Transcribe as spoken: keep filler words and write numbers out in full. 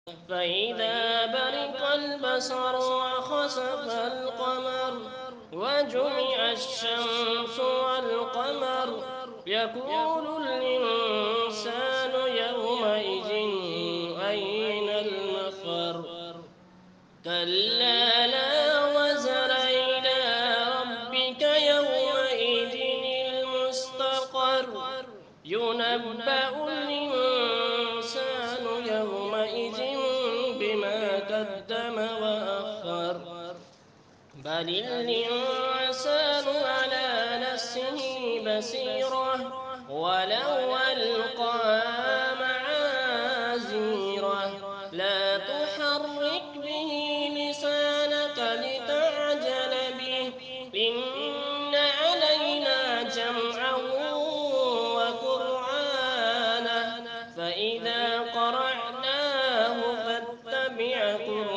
فإذا برق البصر وخسف القمر وجمع الشمس والقمر يقول الإنسان يومئذ أين المفر كلا لا وزر إلى ربك يومئذ المستقر ينبأ الإنسان يومئذ بما قدم وأخر بل الإنسان على نفسه بصيرة ولو ألقى معاذيره لا تحرك به لسانك لتعجل به إن علينا جمعه وقرآنه فإذا قرأناه فاتبع قرآنه